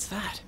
What's that?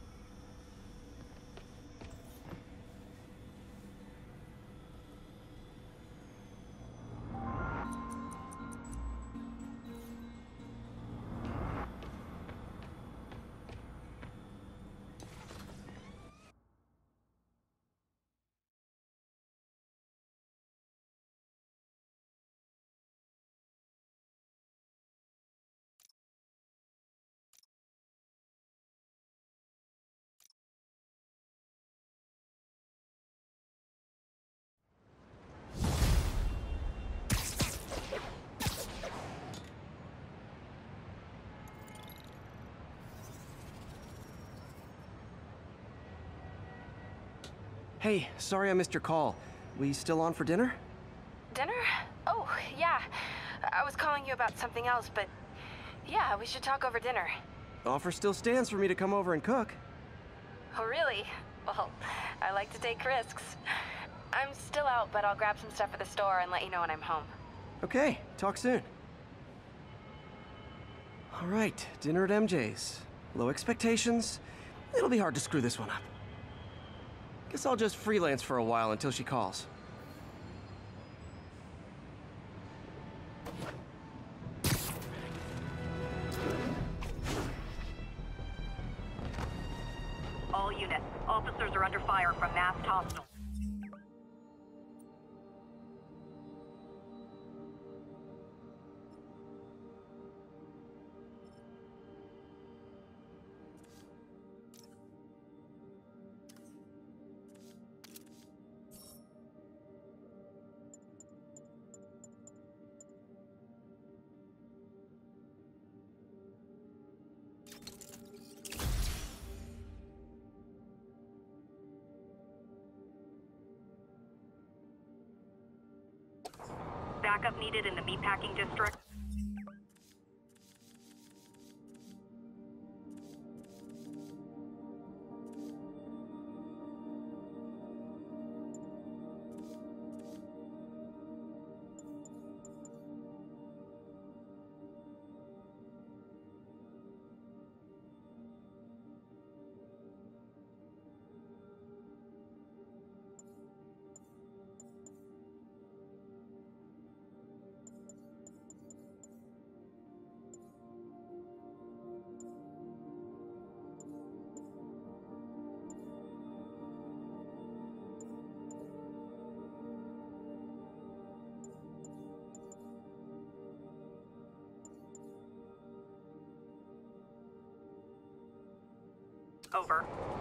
Hey, sorry I missed your call. We still on for dinner? Dinner? Oh, yeah. I was calling you about something else, but yeah, we should talk over dinner. Offer still stands for me to come over and cook. Oh, really? Well, I like to take risks. I'm still out, but I'll grab some stuff at the store and let you know when I'm home. Okay, talk soon. All right, dinner at MJ's. Low expectations. It'll be hard to screw this one up. Guess I'll just freelance for a while until she calls. All units, officers are under fire from masked hostiles. Backup needed in the meatpacking district. Over.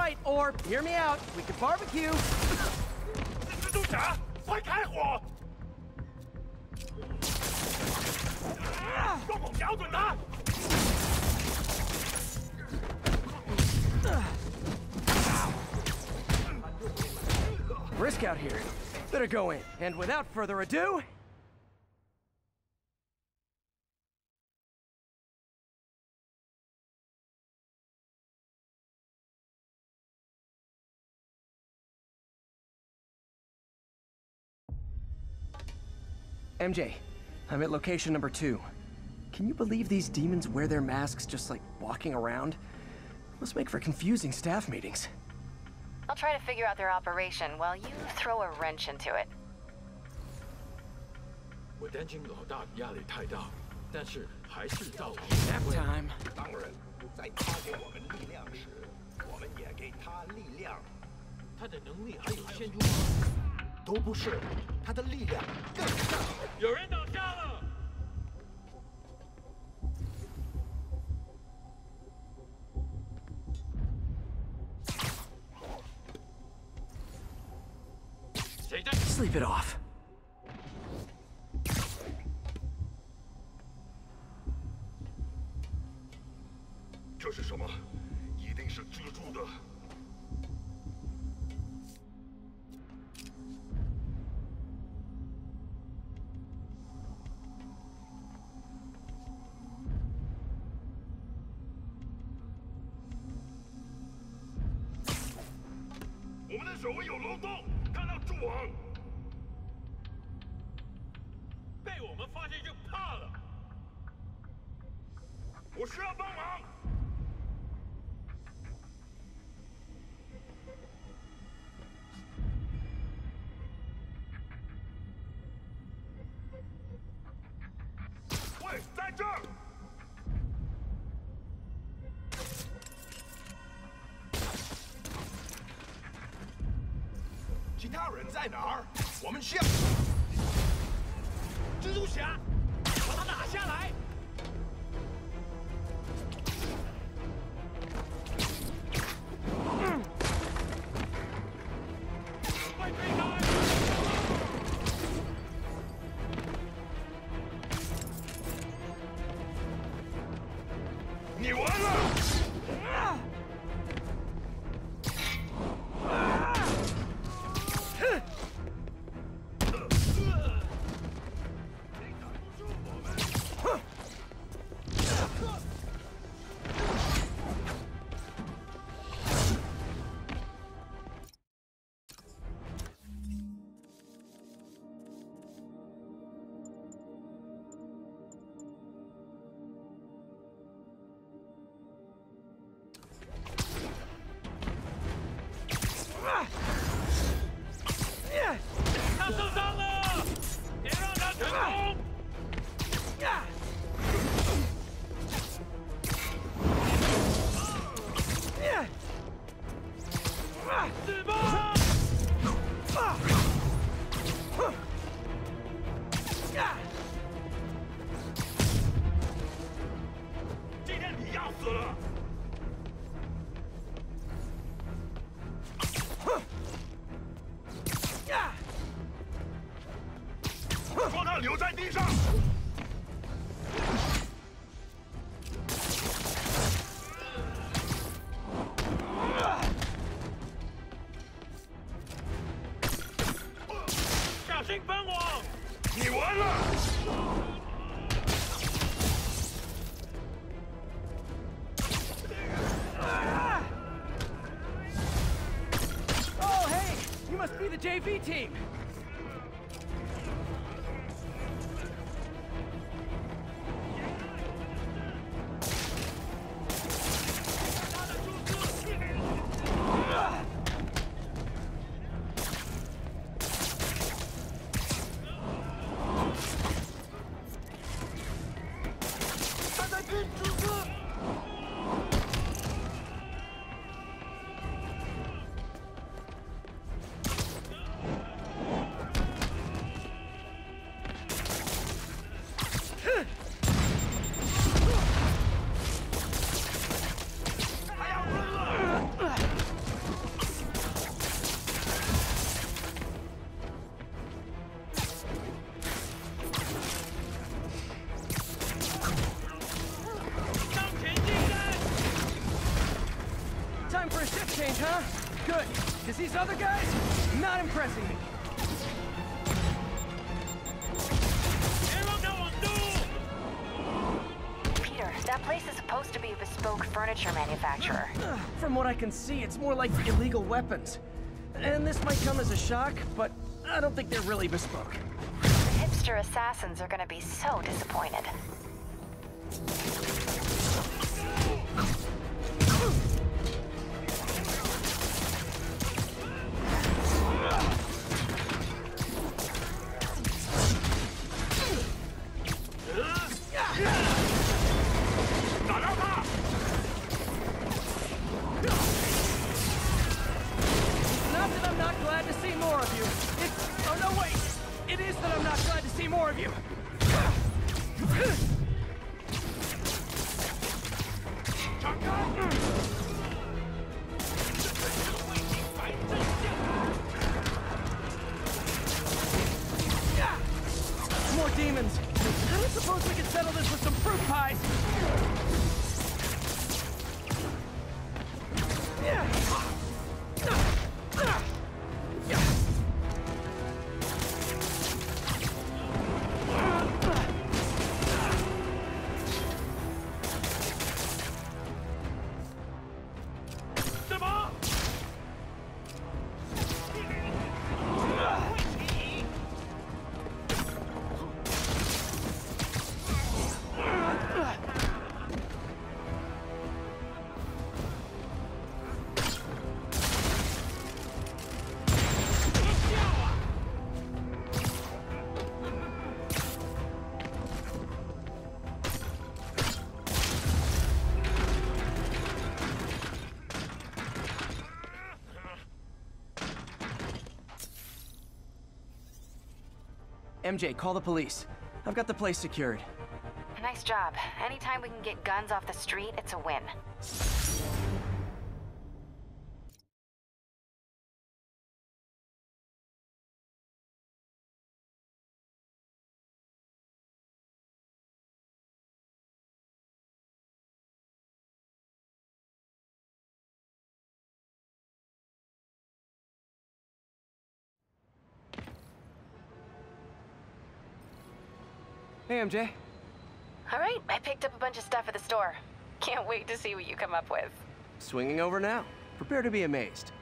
fight, or hear me out. We could barbecue. 蜘蛛侠，快开火！用火瞄准他！ Brisk out here. Better go in. And without further ado... MJ, I'm at location number 2. Can you believe these demons wear their masks just like walking around? Must make for confusing staff meetings. I'll try to figure out their operation while you throw a wrench into it. 我担心老大压力太大，但是还是造成 Nap time. 当然，在他给我们力量时，我们也给他力量。 他的能力还有限度吗？ 都不是，他的力量更大。 有人倒下了！谁在？ Sleep it off. 这是什么？一定是蜘蛛的。 我们的守卫有漏洞，看到蛛网，被我们发现就怕了。我需要帮忙。喂，在这儿！ 其他人在哪儿？我们需要蜘蛛侠，把他打下来！快追开！你完了！ 他受伤了，别让他成功！死吧！今天你要死了！ 说他留在地上。小心分网！你完了！ Oh, hey! You must be the JV team! range, huh? Good, because these other guys, not impressing me. Peter, that place is supposed to be a bespoke furniture manufacturer. From what I can see, it's more like illegal weapons. And this might come as a shock, but I don't think they're really bespoke. The hipster assassins are gonna be so disappointed. Not that I'm not glad to see more of you. It's... oh no, wait! It is that I'm not glad to see more of you. More demons. I don't suppose we could settle this with some fruit pies. MJ, call the police. I've got the place secured. Nice job. Anytime we can get guns off the street, it's a win. Hey, MJ. All right, I picked up a bunch of stuff at the store. Can't wait to see what you come up with. Swinging over now. Prepare to be amazed.